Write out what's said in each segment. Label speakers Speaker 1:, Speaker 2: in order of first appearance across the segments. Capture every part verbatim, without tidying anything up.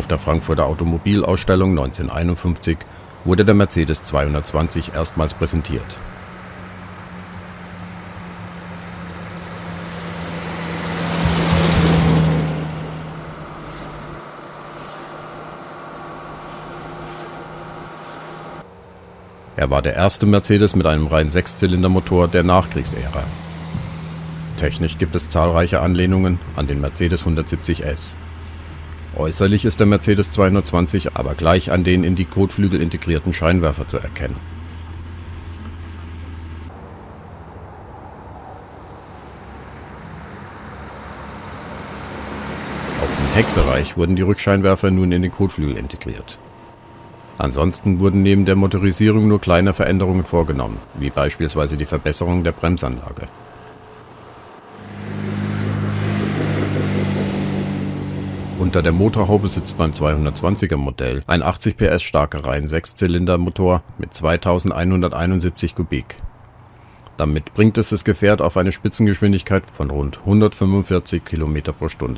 Speaker 1: Auf der Frankfurter Automobilausstellung neunzehnhunderteinundfünfzig wurde der Mercedes zweihundertzwanzig erstmals präsentiert. Er war der erste Mercedes mit einem reinen Sechszylindermotor der Nachkriegsära. Technisch gibt es zahlreiche Anlehnungen an den Mercedes hundertsiebzig S. Äußerlich ist der Mercedes zweihundertzwanzig aber gleich an den in die Kotflügel integrierten Scheinwerfer zu erkennen. Auch im Heckbereich wurden die Rückscheinwerfer nun in den Kotflügel integriert. Ansonsten wurden neben der Motorisierung nur kleine Veränderungen vorgenommen, wie beispielsweise die Verbesserung der Bremsanlage. Unter der Motorhaube sitzt beim zweihundertzwanziger Modell ein achtzig P S starker Reihensechszylindermotor mit zweitausendeinhunderteinundsiebzig Kubik. Damit bringt es das Gefährt auf eine Spitzengeschwindigkeit von rund hundertfünfundvierzig Kilometer pro Stunde.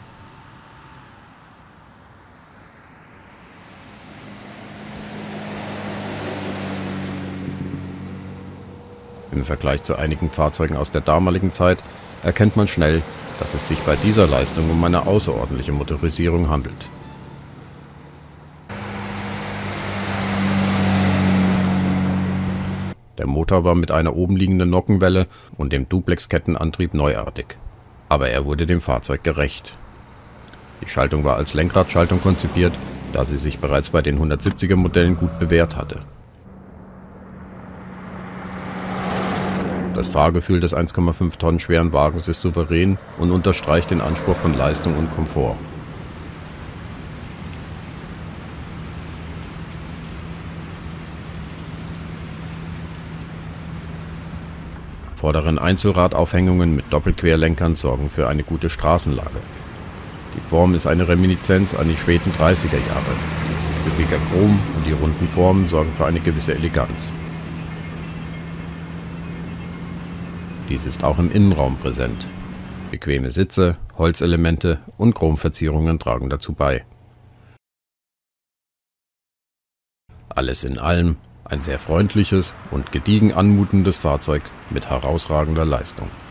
Speaker 1: Im Vergleich zu einigen Fahrzeugen aus der damaligen Zeit erkennt man schnell, dass es sich bei dieser Leistung um eine außerordentliche Motorisierung handelt. Der Motor war mit einer obenliegenden Nockenwelle und dem Duplex-Kettenantrieb neuartig, aber er wurde dem Fahrzeug gerecht. Die Schaltung war als Lenkradschaltung konzipiert, da sie sich bereits bei den hundertsiebziger Modellen gut bewährt hatte. Das Fahrgefühl des eins Komma fünf Tonnen schweren Wagens ist souverän und unterstreicht den Anspruch von Leistung und Komfort. Vorderen Einzelradaufhängungen mit Doppelquerlenkern sorgen für eine gute Straßenlage. Die Form ist eine Reminiszenz an die späten dreißiger Jahre. Üppiger Chrom und die runden Formen sorgen für eine gewisse Eleganz. Dies ist auch im Innenraum präsent. Bequeme Sitze, Holzelemente und Chromverzierungen tragen dazu bei. Alles in allem ein sehr freundliches und gediegen anmutendes Fahrzeug mit herausragender Leistung.